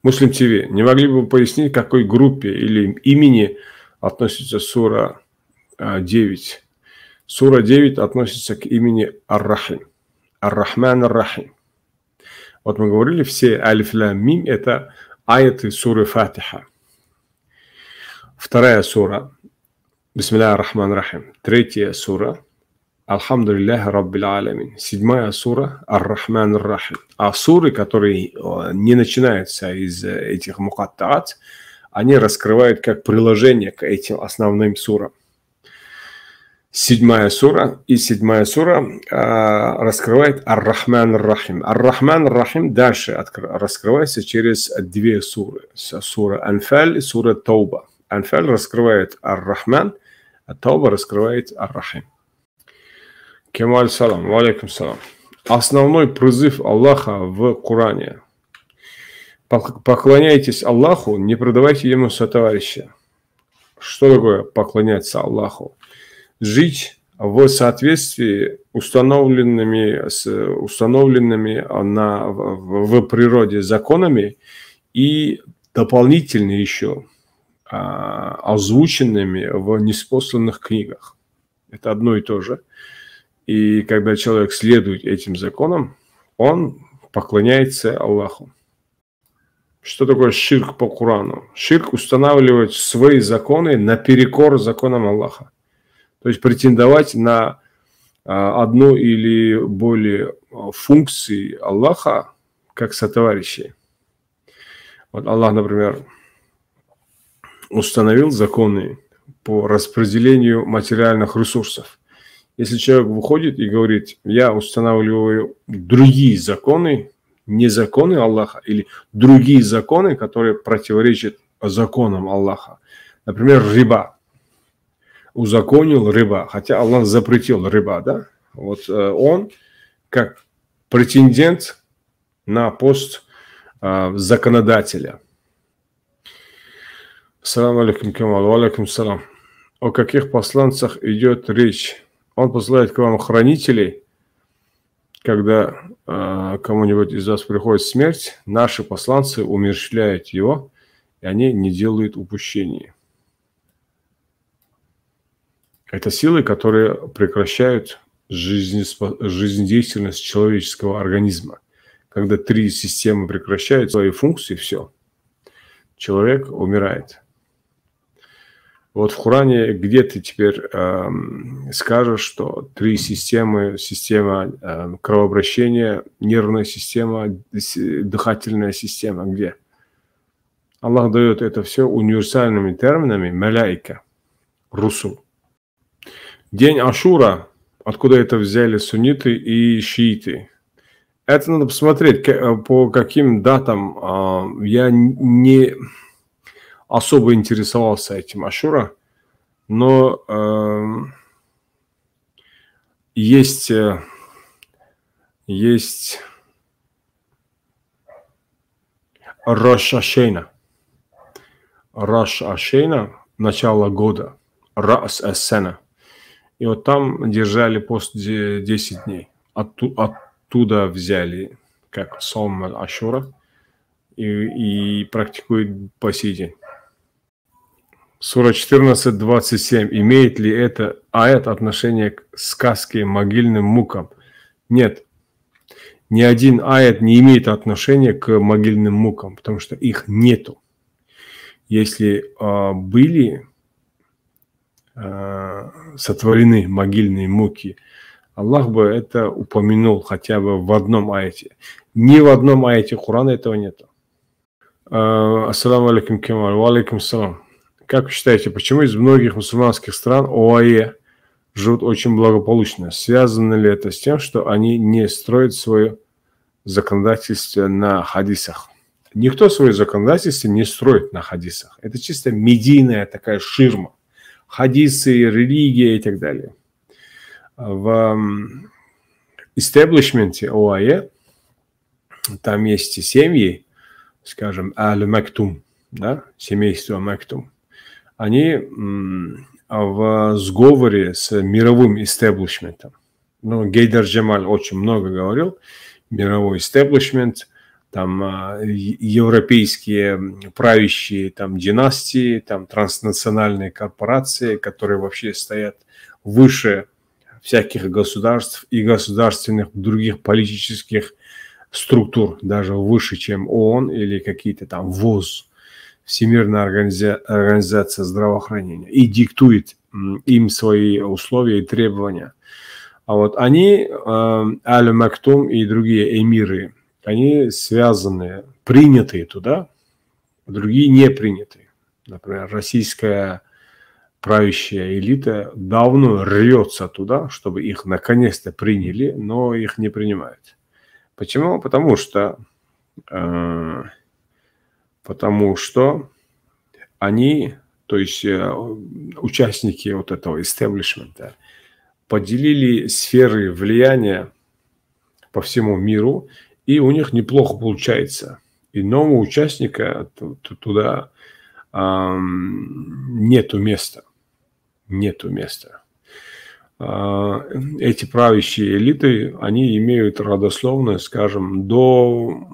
Муслим ТВ, не могли бы вы пояснить, к какой группе или имени относится сура 9? Сура 9 относится к имени Ар-Рахим. Ар-Рахман Ар-Рахим. Вот мы говорили, все алиф лам мим – это аяты суры Фатиха. Вторая сура Бисмилля ар-Рахман ар-Рахим. Третья сура Альхамдулиллахи Раббил Алямин. Седьмая сура Ар-Рахман ар-Рахим. А суры, которые не начинаются из этих мукаттаат, они раскрывают как приложение к этим основным сурам. Седьмая сура раскрывает Ар-Рахман ар-Рахим. Ар-Рахман ар-Рахим дальше раскрывается через две суры. Сура Анфаль и сура Тауба. Анфаль раскрывает Ар-Рахман, а Тауба раскрывает Ар-Рахим. Кемаль салам, валейкум салам. Основной призыв Аллаха в Коране. Поклоняйтесь Аллаху, не продавайте ему сотоварища. Что такое поклоняться Аллаху? Жить в соответствии установленными в природе законами и дополнительно еще озвученными в ниспосланных книгах. Это одно и то же. И когда человек следует этим законам, он поклоняется Аллаху. Что такое ширк по Корану? Ширк устанавливает свои законы наперекор законам Аллаха. То есть претендовать на одну или более функции Аллаха как сотоварищей. Вот Аллах, например, установил законы по распределению материальных ресурсов. Если человек выходит и говорит, я устанавливаю другие законы, не законы Аллаха, или другие законы, которые противоречат законам Аллаха. Например, риба. Узаконил риба, хотя Аллах запретил риба, да? Вот он, как претендент на пост законодателя. Ассаламу алейкум, Камал, алейкум салам. О каких посланцах идет речь? Он посылает к вам хранителей, когда кому-нибудь из вас приходит смерть, наши посланцы умерщвляют его, и они не делают упущений. Это силы, которые прекращают жизнедеятельность человеческого организма. Когда три системы прекращают свои функции, все, человек умирает. Вот в Коране где ты теперь скажешь, что три системы, система кровообращения, нервная система, дыхательная система, где? Аллах дает это все универсальными терминами маляйка, русул. День Ашура, откуда это взяли сунниты и шииты? Это надо посмотреть, по каким датам. Я не особо интересовался этим Ашура, но есть Рош Ашейна. Рош Ашейна, начало года, Рас Эссена. И вот там держали пост 10 дней. Оттуда взяли как Саум Ашура и практикуют по сей день. Сура 14:27. Имеет ли это аят отношение к сказке могильным мукам? Нет. Ни один аят не имеет отношения к могильным мукам, потому что их нету. Если были сотворены могильные муки, Аллах бы это упомянул хотя бы в одном аяте. Ни в одном аяте Корана этого нету. Ассаламу алейкум, Кемаль, ва алейкум салам. Как вы считаете, почему из многих мусульманских стран ОАЭ живут очень благополучно? Связано ли это с тем, что они не строят свое законодательство на хадисах? Никто свое законодательство не строит на хадисах. Это чисто медийная такая ширма. Хадисы, религия и так далее. В истеблишменте ОАЭ там есть семьи, скажем, Аль-Мактум, да, семейство Мактум. Они в сговоре с мировым истеблишментом. Ну, Гейдар Джамаль очень много говорил. Мировой истеблишмент, там европейские правящие там династии, там транснациональные корпорации, которые вообще стоят выше всяких государств и государственных других политических структур, даже выше, чем ООН или какие-то там ВОЗ, Всемирная организация здравоохранения, и диктует им свои условия и требования. А вот они, Аль-Мактум и другие эмиры, они связаны, принятые туда, другие не принятые. Например, российская правящая элита давно рвется туда, чтобы их наконец-то приняли, но их не принимают. Почему? Потому что они, то есть участники вот этого истеблишмента, поделили сферы влияния по всему миру, и у них неплохо получается. И нового участника туда нету места. Нету места. Эти правящие элиты, они имеют родословную, скажем, до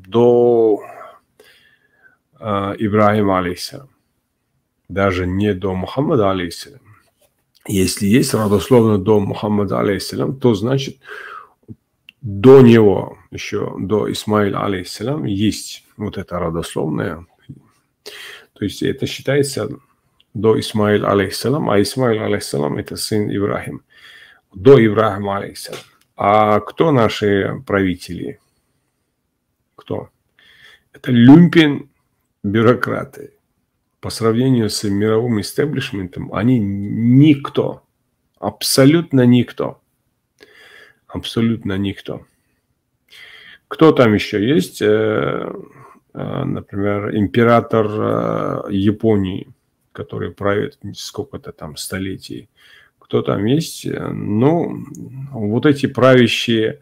Ибрахима алейхиссалям. Даже не до Мухаммада алейхиссалям. Если есть родословно до Мухаммада алейхиссалям, то значит до него, еще до Исмаиля алейхиссалям, есть вот это родословное. То есть это считается до Исмаиля алейхиссалям, а Исмаиль алейхиссалям это сын Ибрахим. До Ибрахима алейхиссалям. А кто наши правители? Кто? Это люмпен бюрократы. По сравнению с мировым истеблишментом, они никто. Абсолютно никто. Абсолютно никто. Кто там еще есть? Например, император Японии, который правит сколько-то там столетий. Кто там есть? Ну, вот эти правящие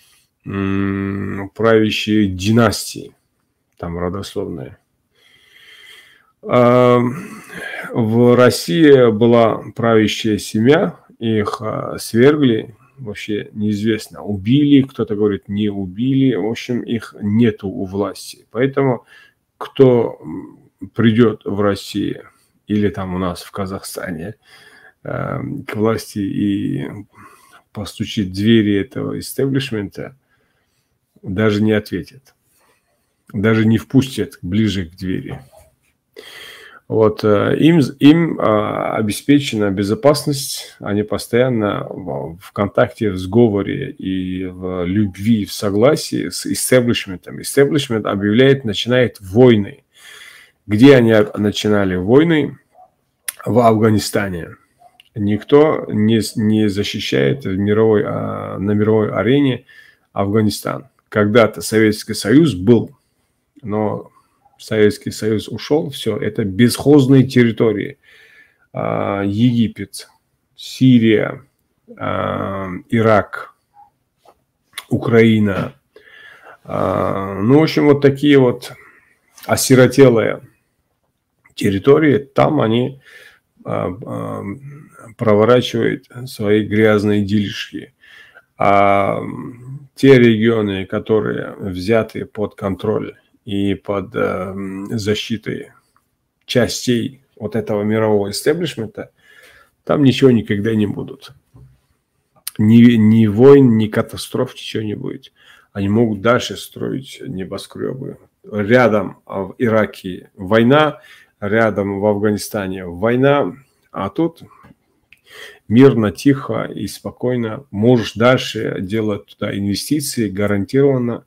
династии, там родословные. В России была правящая семья, их свергли, вообще неизвестно, убили, кто-то говорит, не убили, в общем, их нету у власти. Поэтому кто придет в Россию или там у нас в Казахстане к власти и постучит в двери этого истеблишмента, даже не ответит, даже не впустят ближе к двери. Вот, им обеспечена безопасность, они постоянно в контакте, в сговоре и в любви, в согласии с истеблишментом. Истеблишмент начинает войны. Где они начинали войны? В Афганистане. Никто не защищает на мировой арене Афганистан. Когда-то Советский Союз был, но Советский Союз ушел, все, это бесхозные территории. Египет, Сирия, Ирак, Украина. Ну, в общем, вот такие вот осиротелые территории, там они проворачивают свои грязные делишки. А те регионы, которые взяты под контроль и под защитой частей вот этого мирового истеблишмента, там ничего никогда не будут. Ни войн, ни катастроф, ничего не будет. Они могут дальше строить небоскребы. Рядом в Ираке война, рядом в Афганистане война, а тут мирно, тихо и спокойно можешь дальше делать туда инвестиции, гарантированно.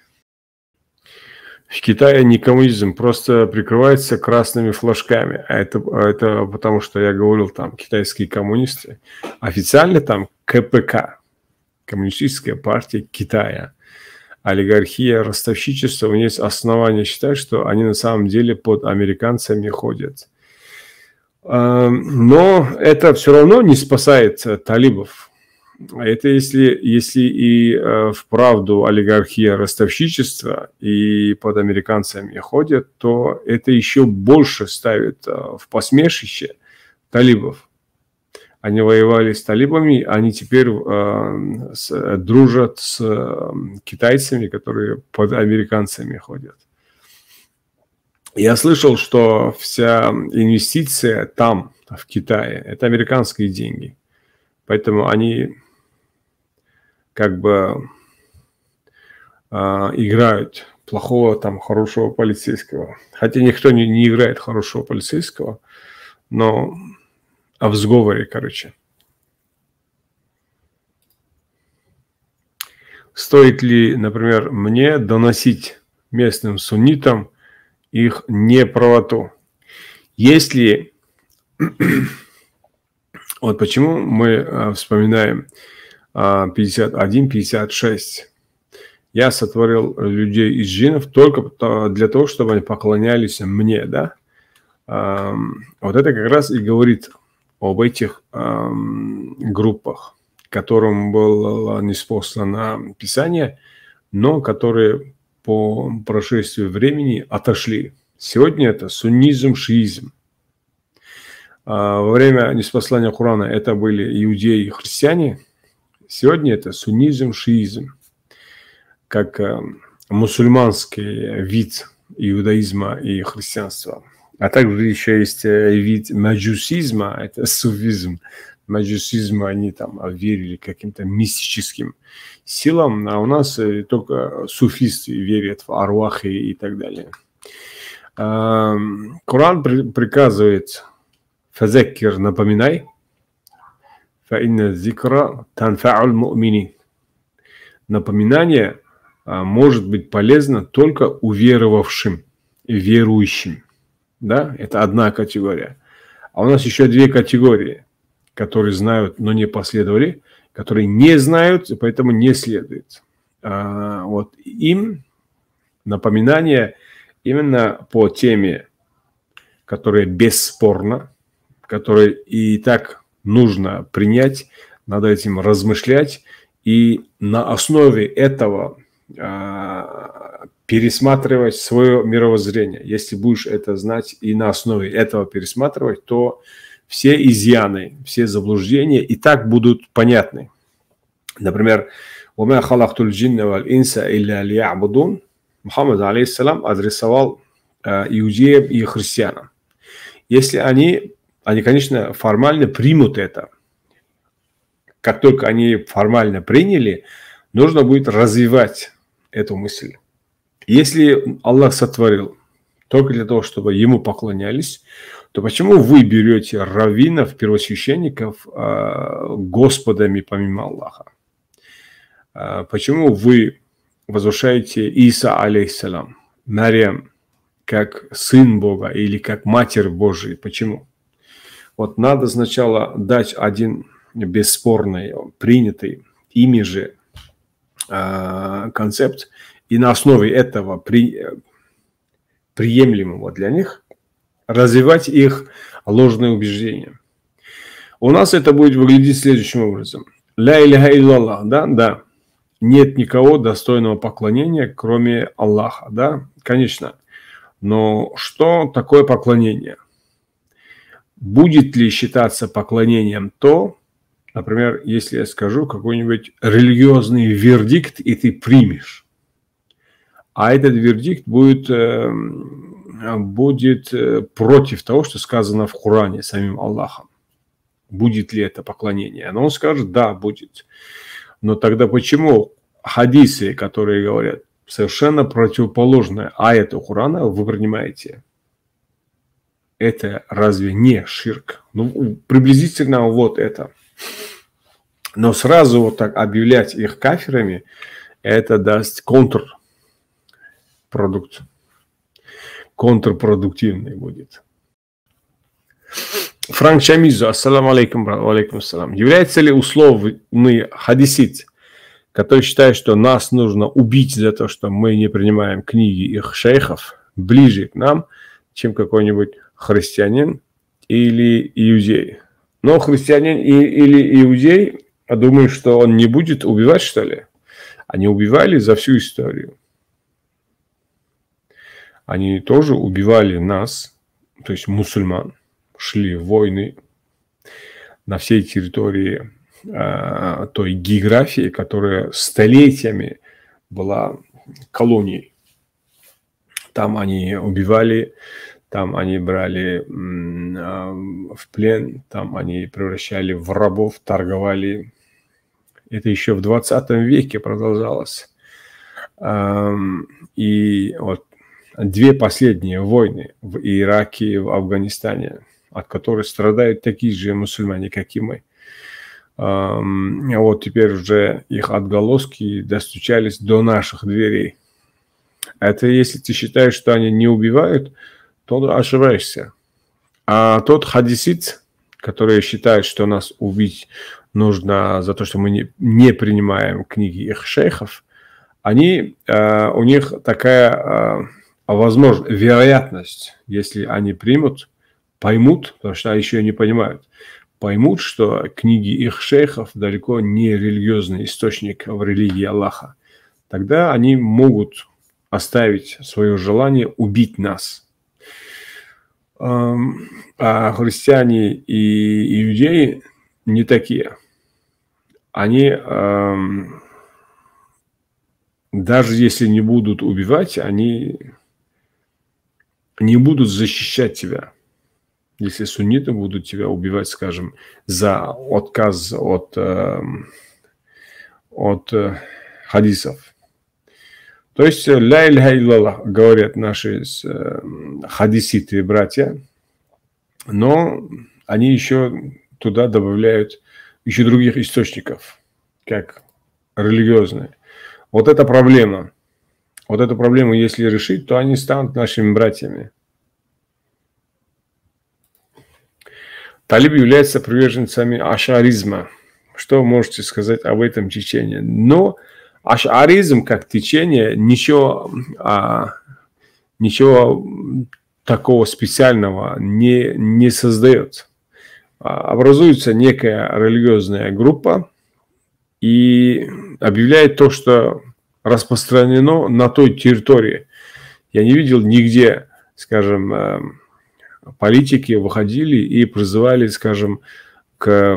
В Китае не коммунизм, просто прикрывается красными флажками. А это потому, что я говорил, там китайские коммунисты. Официально там КПК, Коммунистическая партия Китая. Олигархия, ростовщичество, у них есть основания считать, что они на самом деле под американцами ходят. Но это все равно не спасает талибов. Это если и вправду олигархия, ростовщичество и под американцами ходят, то это еще больше ставит в посмешище талибов. они воевали с талибами, они теперь дружат с китайцами, которые под американцами ходят. Я слышал, что вся инвестиция там, в Китае, это американские деньги. Поэтому они как бы играют плохого, там, хорошего полицейского. Хотя никто не играет хорошего полицейского, но в сговоре, короче. Стоит ли, например, мне доносить местным суннитам их неправоту? Если... Вот почему мы вспоминаем 51-56. Я сотворил людей из джиннов только для того, чтобы они поклонялись мне, да? Вот это как раз и говорит об этих группах, которым было ниспослано Писание, но которые по прошествии времени отошли. Сегодня это суннизм, шиизм. Во время ниспослания Корана это были иудеи и христиане. Сегодня это суннизм, шиизм. Как мусульманский вид иудаизма и христианства. А также еще есть вид маджусизма, это суфизм. Маджусизм, они там верили каким-то мистическим силам, а у нас только суфисты верят в арвахи и так далее. Коран приказывает «Фазаккир, напоминай, фаинна зикра танфа'уль му'минин». Напоминание может быть полезно только уверовавшим и верующим. Да? Это одна категория. А у нас еще две категории, которые знают, но не последовали, которые не знают, и поэтому не следуют. Вот им напоминание именно по теме, которая бесспорна, которую и так нужно принять, надо этим размышлять и на основе этого пересматривать свое мировоззрение. Если будешь это знать и на основе этого пересматривать, то все изъяны, все заблуждения и так будут понятны. Например, «Вама халахтуль джинна валь инса илля лиябудун». Мухаммад, алейхиссалам, адресовал иудеям и христианам. Если они, конечно, формально примут это. Как только они формально приняли, нужно будет развивать эту мысль. Если Аллах сотворил только для того, чтобы Ему поклонялись, то почему вы берете раввинов, первосвященников господами помимо Аллаха? Почему вы возвышаете Иса, алейхиссалам, Марьям, как сын Бога или как матерь Божия? Почему? Вот надо сначала дать один бесспорный, принятый ими же концепт, и на основе этого приемлемого для них развивать их ложные убеждения. У нас это будет выглядеть следующим образом. Ля иляха илляллах, да, да. Нет никого достойного поклонения, кроме Аллаха, да, конечно. Но что такое поклонение? Будет ли считаться поклонением то, например, если я скажу какой-нибудь религиозный вердикт, и ты примешь, а этот вердикт будет против того, что сказано в Коране самим Аллахом. Будет ли это поклонение? Но он скажет, да, будет. Но тогда почему хадисы, которые говорят совершенно противоположное аяту Корана, вы принимаете? Это разве не ширк? Ну, приблизительно вот это. Но сразу вот так объявлять их кафирами, это даст контрпродуктивный будет. Франк Шамизу, ассаламу алейкум, алейкум ассалам. Является ли условный хадисит, который считает, что нас нужно убить за то, что мы не принимаем книги их шейхов, ближе к нам, чем какой-нибудь христианин или иудей? Но христианин или иудей, думаю, что он не будет убивать, что ли? Они убивали за всю историю. Они тоже убивали нас, то есть мусульман, шли в войны. на всей территории той географии, которая столетиями была колонией. Там они убивали, там они брали в плен, там они превращали в рабов, торговали. Это еще в 20 веке продолжалось. И вот две последние войны в Ираке и в Афганистане, от которых страдают такие же мусульмане, как и мы. Вот теперь уже их отголоски достучались до наших дверей. Это если ты считаешь, что они не убивают, то ошибаешься. А тот хадисит, который считает, что нас убить нужно за то, что мы не принимаем книги их шейхов, они, у них такая возможность, вероятность, если они примут, поймут, потому что еще не понимают, поймут, что книги их шейхов далеко не религиозный источник в религии Аллаха, тогда они могут оставить свое желание убить нас. А христиане и иудеи не такие. Они, даже если не будут убивать, они не будут защищать тебя. Если сунниты будут тебя убивать, скажем, за отказ от хадисов. То есть, ля илля иллаллах, говорят наши хадиситы и братья, но они еще туда добавляют еще других источников, как религиозные. Вот эта проблема. Вот эту проблему, если решить, то они станут нашими братьями. Талиб является приверженцами ашаризма. Что вы можете сказать об этом течении? Но ашаризм как течение ничего такого специального не создает. Образуется некая религиозная группа и объявляет то, что распространено на той территории. Я не видел нигде, скажем, политики выходили и призывали, скажем, к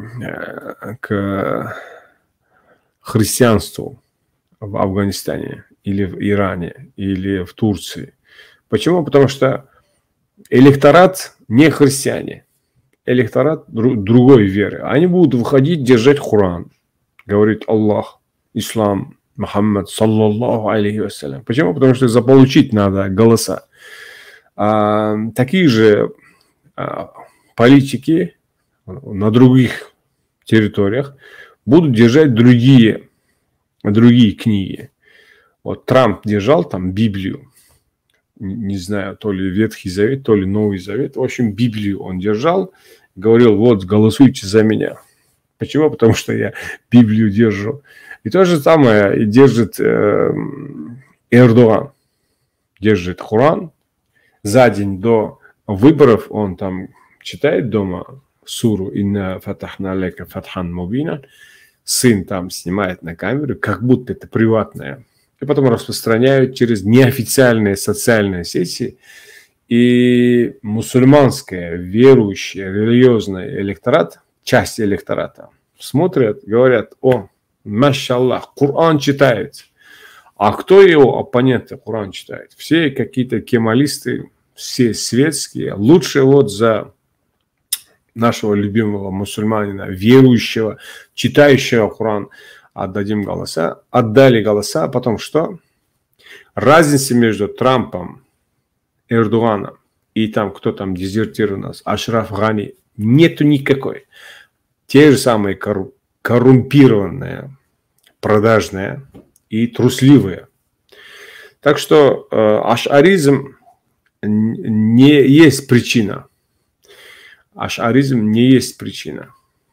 христианству в Афганистане или в Иране или в Турции. Почему? Потому что электорат не христиане, электорат другой веры. Они будут выходить, держать Коран, говорит Аллах, ислам, Мухаммад, саллаллаху алейхи вассалям. Почему? Потому что заполучить надо голоса. Такие же политики на других территориях будут держать другие книги. Вот Трамп держал там Библию, не знаю, то ли Ветхий Завет, то ли Новый Завет. В общем, Библию он держал, говорил, вот, голосуйте за меня. Почему? Потому что я Библию держу. И то же самое держит Эрдоган. Держит Коран. За день до выборов он там читает дома суру «Инна фатахна лека фатхан мубина». Сын там снимает на камеру, как будто это приватное. И потом распространяют через неофициальные социальные сети. И мусульманское, верующее, религиозный электорат, часть электората, смотрят, говорят, о, машаллах, Коран читает. А кто его оппоненты Коран читает? Все какие-то кемалисты, все светские. Лучше вот за нашего любимого мусульманина, верующего, читающего Коран, отдадим голоса. Отдали голоса, а потом что? Разница между Трампом, Эрдоганом и там, кто там дезертир у нас, Ашраф Гани, нету никакой. Те же самые коррумпированные, продажные и трусливые. Так что ашаризм не есть причина. Ашаризм не есть причина.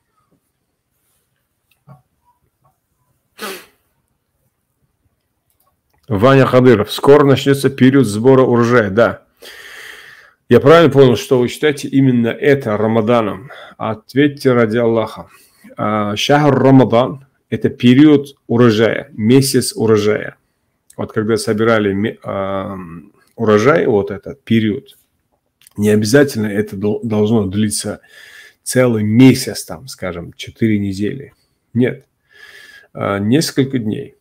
Ваня Хадыров. Скоро начнется период сбора урожая. Да. Я правильно понял, что вы считаете именно это Рамаданом? Ответьте ради Аллаха. Шахр Рамадан – это период урожая, месяц урожая. Вот когда собирали урожай, вот этот период, не обязательно это должно длиться целый месяц, там, скажем, 4 недели. Нет, несколько дней.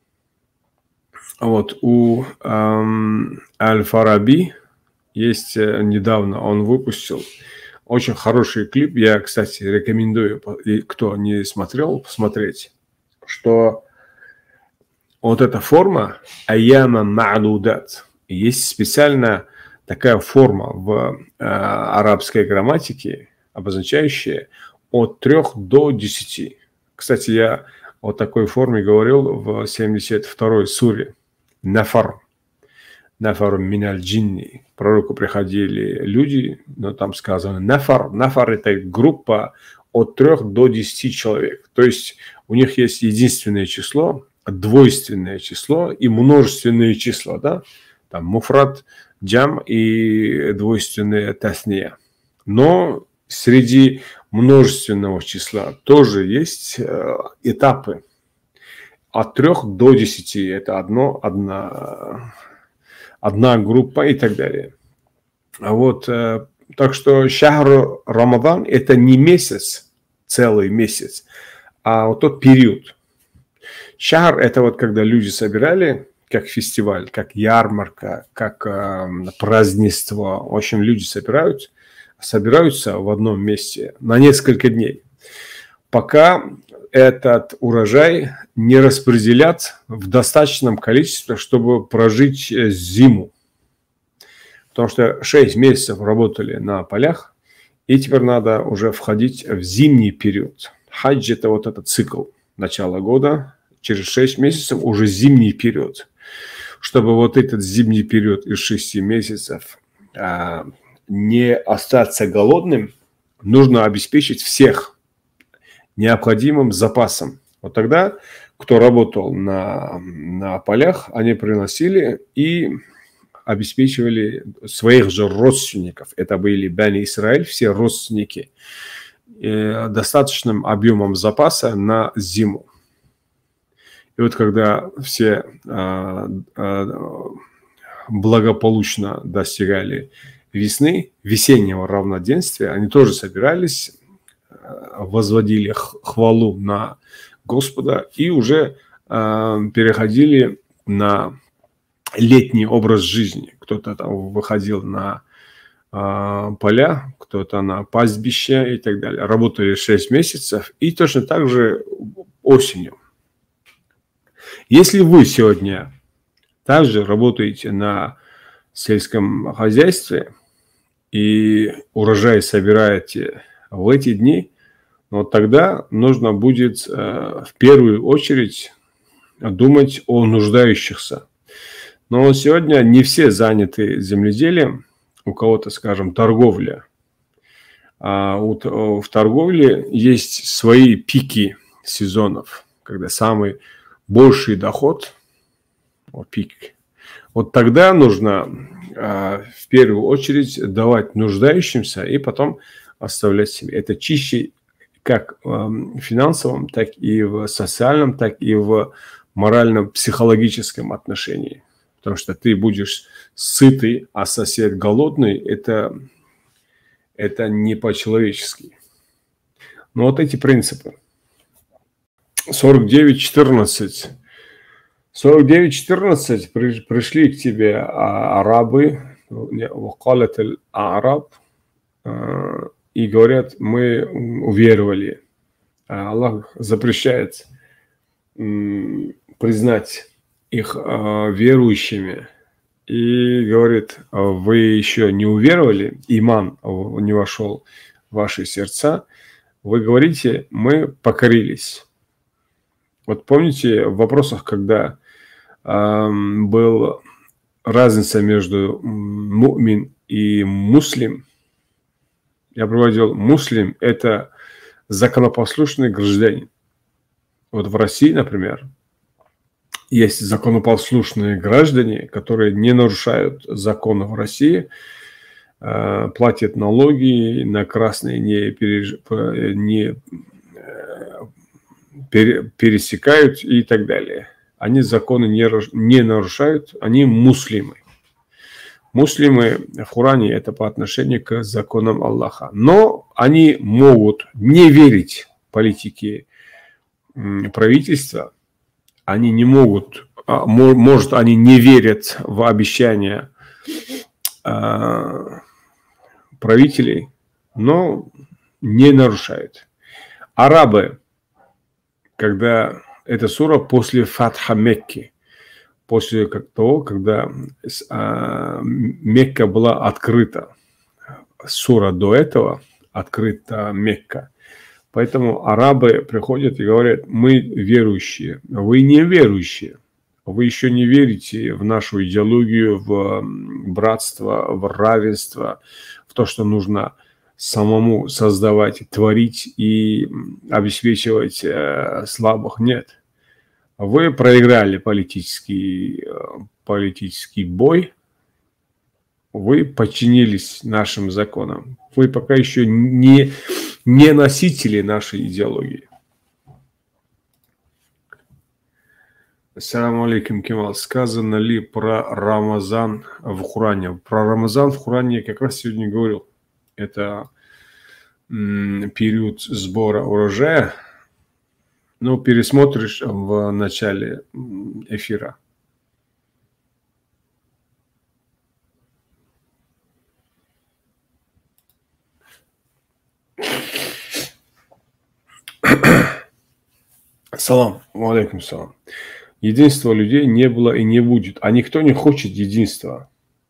Вот у Аль-Фараби есть недавно, он выпустил очень хороший клип. Я, кстати, рекомендую, кто не смотрел, посмотреть, что вот эта форма «Аяма ма'дудат». Есть специальная такая форма в арабской грамматике, обозначающая от 3 до 10. Кстати, я о такой форме говорил в 72-й суре. Нафар. Нафар миналь джинни. К пророку приходили люди, но там сказано нафар. Нафар – это группа от 3 до 10 человек. То есть у них есть единственное число, двойственное число и множественные числа. Да? Там муфрат, джам и двойственное тасния. Но среди множественного числа тоже есть этапы. От 3 до 10 это одна группа и так далее. А вот, так что шахр Рамадан это не месяц, целый месяц, а вот тот период. Шахр это вот когда люди собирали, как фестиваль, как ярмарка, как празднество. В общем, люди собираются в одном месте на несколько дней, пока этот урожай не распределят в достаточном количестве, чтобы прожить зиму. Потому что 6 месяцев работали на полях, и теперь надо уже входить в зимний период. Хадж – это вот этот цикл начала года. Через 6 месяцев уже зимний период. Чтобы вот этот зимний период из 6 месяцев не остаться голодным, нужно обеспечить всех необходимым запасом. Вот тогда, кто работал на полях, они приносили и обеспечивали своих же родственников. Это были Бани Исраиль, все родственники, достаточным объемом запаса на зиму. И вот когда все благополучно достигали весны, весеннего равноденствия, они тоже собирались, возводили хвалу на Господа и уже переходили на летний образ жизни. Кто-то там выходил на поля, кто-то на пастбище и так далее. Работали 6 месяцев и точно так же осенью. Если вы сегодня также работаете на сельском хозяйстве и урожай собираете в эти дни, вот тогда нужно будет в первую очередь думать о нуждающихся. Но сегодня не все заняты земледелием, у кого-то, скажем, торговля. А в торговле есть свои пики сезонов, когда самый больший доход, пик. Вот тогда нужно в первую очередь давать нуждающимся и потом оставлять себе. Это чище как в финансовом, так и в социальном, так и в моральном, психологическом отношении. Потому что ты будешь сытый, а сосед голодный, это не по-человечески. Но вот эти принципы. 49.14. 49.14 пришли к тебе арабы, и говорят, мы уверовали. Аллах запрещает признать их верующими. И говорит, вы еще не уверовали, иман не вошел в ваши сердца. Вы говорите, мы покорились. Вот помните в вопросах, когда была разница между му'мин и муслим, я приводил муслим – это законопослушный гражданин. Вот в России, например, есть законопослушные граждане, которые не нарушают законов России, платят налоги, на красные не пересекают и так далее. Они законы не нарушают, они муслимы. Муслимы в Коране это по отношению к законам Аллаха. Но они могут не верить политике правительства, они не могут, может, они не верят в обещания правителей, но не нарушают. Арабы, когда эта сура после Фатха Мекки, после того, когда Мекка была открыта, сура до этого открыта Мекка. Поэтому арабы приходят и говорят: мы верующие, вы не верующие. Вы еще не верите в нашу идеологию, в братство, в равенство, в то, что нужно самому создавать, творить и обеспечивать слабых. Нет. Вы проиграли политический бой, вы подчинились нашим законам. Вы пока еще не носители нашей идеологии. Ассаламу алейкум, Кемал. Сказано ли про Рамазан в Коране? Про Рамазан в Коране я как раз сегодня говорил. Это период сбора урожая. Ну, пересмотришь в начале эфира. Салам, алейкум салам. Единства людей не было и не будет. А никто не хочет единства.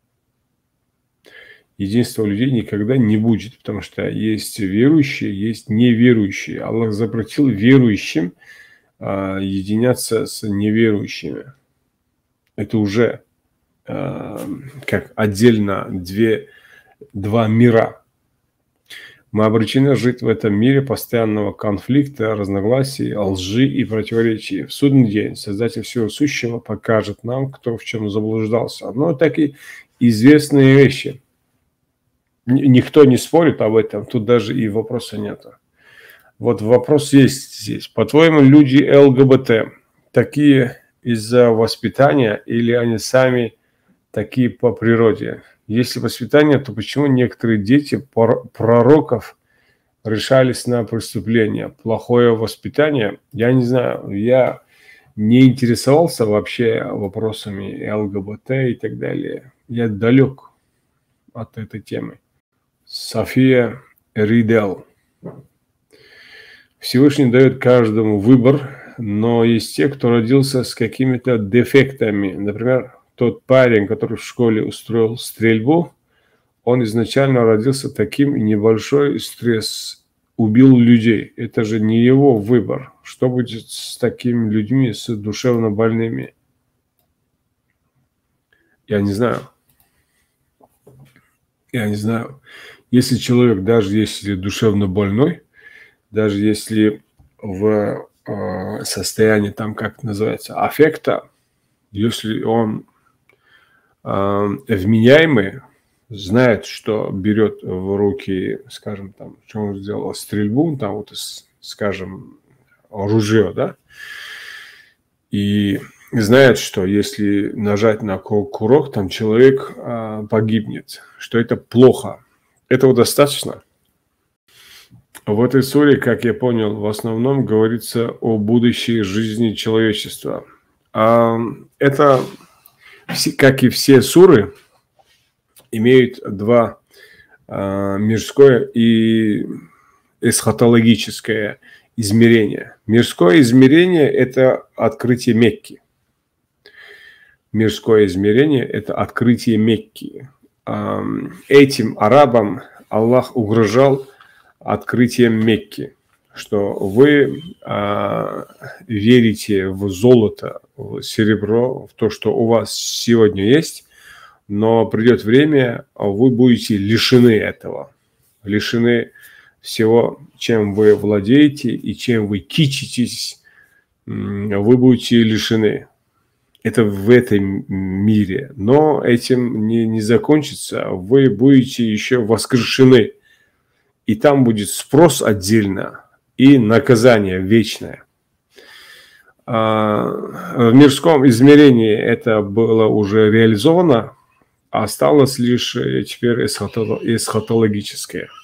Единства людей никогда не будет, потому что есть верующие, есть неверующие. Аллах запретил верующим единяться с неверующими. Это уже как отдельно два мира. Мы обречены жить в этом мире постоянного конфликта, разногласий, лжи и противоречий. В судный день Создатель Всего Сущего покажет нам, кто в чем заблуждался. Но такие известные вещи. Никто не спорит об этом, тут даже и вопроса нет. Вот вопрос есть здесь. По-твоему, люди ЛГБТ такие из-за воспитания или они сами такие по природе? Если воспитание, то почему некоторые дети пророков решались на преступления? Плохое воспитание? Я не знаю. Я не интересовался вообще вопросами ЛГБТ и так далее. Я далек от этой темы. София Ридел. Всевышний дает каждому выбор, но есть те, кто родился с какими-то дефектами. Например, тот парень, который в школе устроил стрельбу, он изначально родился таким, и небольшой стресс убил людей. Это же не его выбор. Что будет с такими людьми, с душевно больными? Я не знаю. Я не знаю. Если человек, даже если душевно больной, даже если в состоянии, там, как это называется, аффекта, если он вменяемый, знает, что берет в руки, скажем, там, что он сделал, стрельбу, там, вот, скажем, ружье, да, и знает, что если нажать на курок, там человек погибнет, что это плохо. Этого достаточно. В этой суре, как я понял, в основном говорится о будущей жизни человечества. Это, как и все суры, имеют два мирское и эсхатологическое измерение. Мирское измерение – это открытие Мекки. Мирское измерение – это открытие Мекки. Этим арабам Аллах угрожал открытием Мекки, что вы верите в золото, в серебро, в то, что у вас сегодня есть, но придет время, вы будете лишены этого, лишены всего, чем вы владеете и чем вы кичитесь, вы будете лишены. Это в этом мире, но этим не закончится, вы будете еще воскрешены. И там будет спрос отдельно и наказание вечное. В мирском измерении это было уже реализовано. Осталось лишь теперь эсхатологическое.